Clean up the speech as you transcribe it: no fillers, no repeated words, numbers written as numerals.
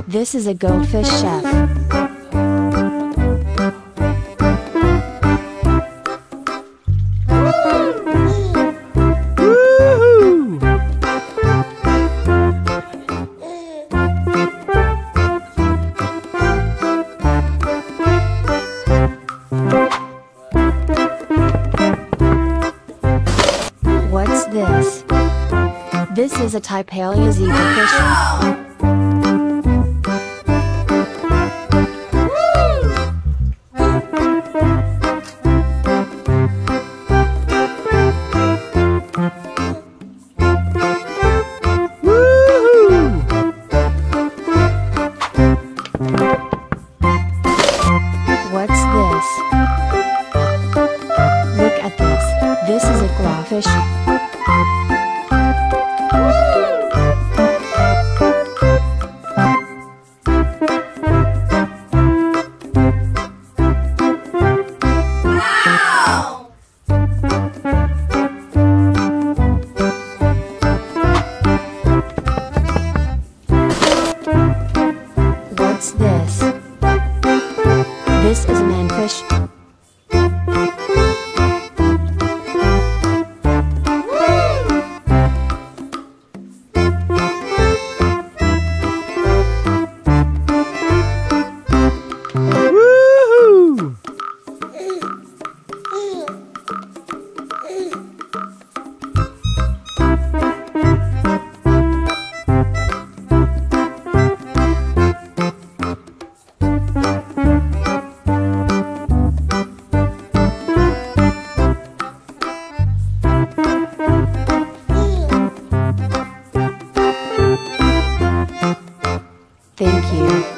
This is a goldfish chef. What's this? This is a Taipei zebrafish. What's this? Look at this. This is a crawfish. What's this? This is an entenküken. Woohoo! Thank you.